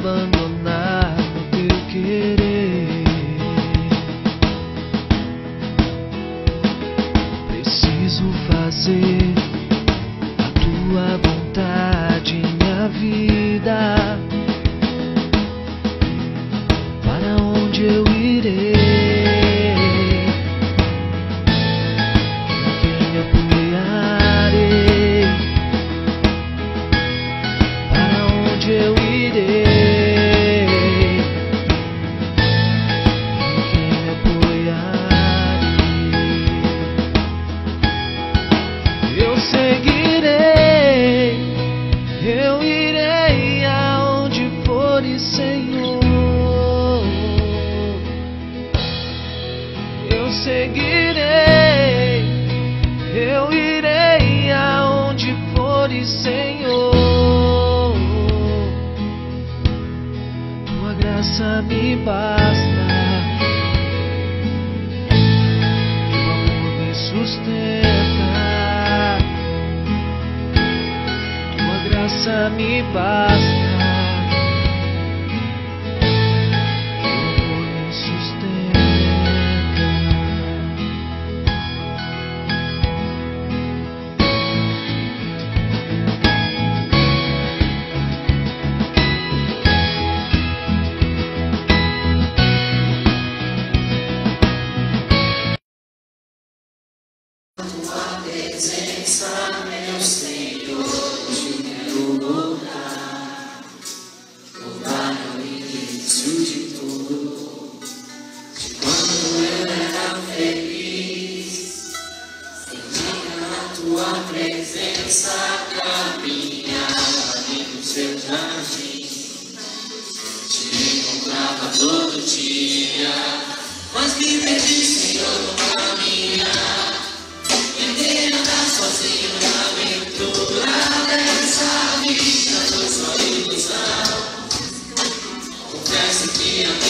abandonar no teu querer. Preciso fazer a tua vontade, minha vida. Para onde eu irei? Quem me apoiarei? Para onde eu irei? Quem me apoiarei? Eu seguirei, eu irei aonde fores, Senhor. Eu seguirei, eu irei aonde fores, Senhor. Tua graça me basta, teu amor me sustenta. Tua graça me basta. Todo dia, mas me perdi, Senhor, no caminhar. Tentei andar sozinho na aventura dessa vida, foi só ilusão. Confesso que